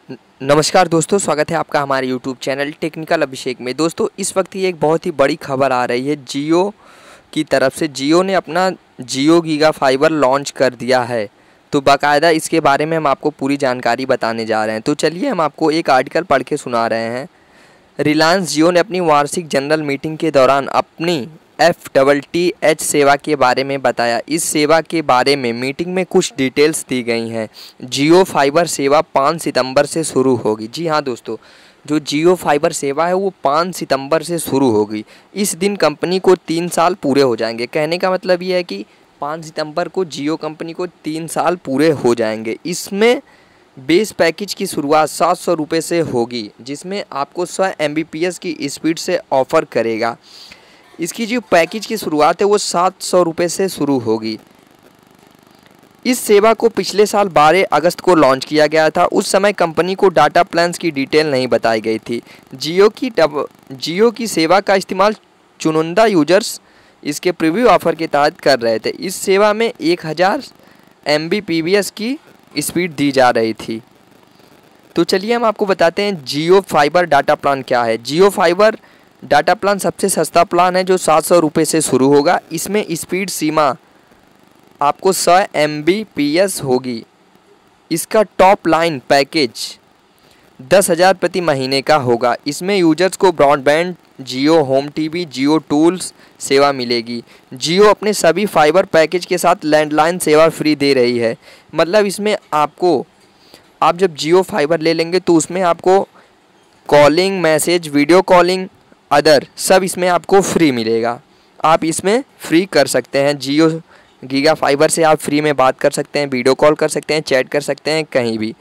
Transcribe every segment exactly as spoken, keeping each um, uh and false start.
न- नमस्कार दोस्तों, स्वागत है आपका हमारे यूट्यूब चैनल टेक्निकल अभिषेक में। दोस्तों, इस वक्त ये एक बहुत ही बड़ी खबर आ रही है जियो की तरफ से। जियो ने अपना जियो गीगा फाइबर लॉन्च कर दिया है। तो बाकायदा इसके बारे में हम आपको पूरी जानकारी बताने जा रहे हैं। तो चलिए हम आपको एक आर्टिकल पढ़ के सुना रहे हैं। रिलायंस जियो ने अपनी वार्षिक जनरल मीटिंग के दौरान अपनी एफ डबल टी एच सेवा के बारे में बताया। इस सेवा के बारे में मीटिंग में कुछ डिटेल्स दी गई हैं। जियो फाइबर सेवा पाँच सितंबर से शुरू होगी। जी हाँ दोस्तों, जो जियो फाइबर सेवा है वो पाँच सितंबर से शुरू होगी। इस दिन कंपनी को तीन साल पूरे हो जाएंगे। कहने का मतलब ये है कि पाँच सितंबर को जियो कंपनी को तीन साल पूरे हो जाएंगे। इसमें बेस पैकेज की शुरुआत सात सौ रुपये से होगी, जिसमें आपको सौ एम बी पी एस की स्पीड से ऑफ़र करेगा। इसकी जो पैकेज की शुरुआत है वो सात सौ रुपये से शुरू होगी। इस सेवा को पिछले साल बारह अगस्त को लॉन्च किया गया था। उस समय कंपनी को डाटा प्लान्स की डिटेल नहीं बताई गई थी। जियो की डब जियो की सेवा का इस्तेमाल चुनिंदा यूजर्स इसके प्रीव्यू ऑफर के तहत कर रहे थे। इस सेवा में एक हज़ार एम बी पी एस की स्पीड दी जा रही थी। तो चलिए हम आपको बताते हैं जियो फाइबर डाटा प्लान क्या है। जियो फाइबर डाटा प्लान सबसे सस्ता प्लान है जो सात सौ रुपये से शुरू होगा। इसमें स्पीड सीमा आपको सौ एम बी पी एस होगी। इसका टॉप लाइन पैकेज दस हज़ार प्रति महीने का होगा। इसमें यूजर्स को broadband, Jio home TV, Jio tools सेवा मिलेगी। जियो अपने सभी फाइबर पैकेज के साथ लैंडलाइन सेवा फ्री दे रही है। मतलब इसमें आपको, आप जब जियो फाइबर ले लेंगे तो उसमें आपको calling, message, video calling, other सब इसमें आपको फ्री मिलेगा। आप इसमें फ्री कर सकते हैं। जियो गीगा फाइबर से आप फ्री में बात कर सकते हैं, वीडियो कॉल कर सकते हैं, चैट कर सकते हैं कहीं भी।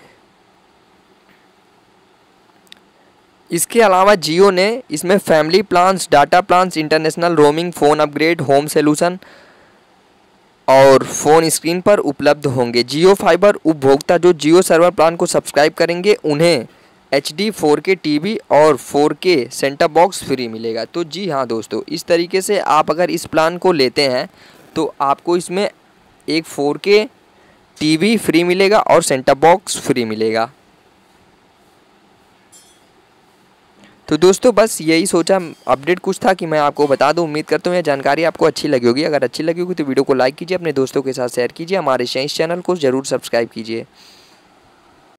इसके अलावा जियो ने इसमें family plans, data plans, international roaming, phone upgrade, home solution और फ़ोन स्क्रीन पर उपलब्ध होंगे। जियो फाइबर उपभोक्ता जो जियो सर्वर प्लान को सब्सक्राइब करेंगे उन्हें H D four K TV और four K centre box free मिलेगा। तो जी हाँ दोस्तों, इस तरीके से आप अगर इस प्लान को लेते हैं तो आपको इसमें एक फोर के टीवी फ्री मिलेगा और सेंटर बॉक्स फ्री मिलेगा। तो दोस्तों बस यही सोचा, अपडेट कुछ था कि मैं आपको बता दूं। उम्मीद करता हूँ यह जानकारी आपको अच्छी लगी होगी। अगर अच्छी लगी होगी तो वीडियो को लाइक कीजिए, अपने दोस्तों के साथ शेयर कीजिए, हमारे इस चैनल को ज़रूर सब्सक्राइब कीजिए।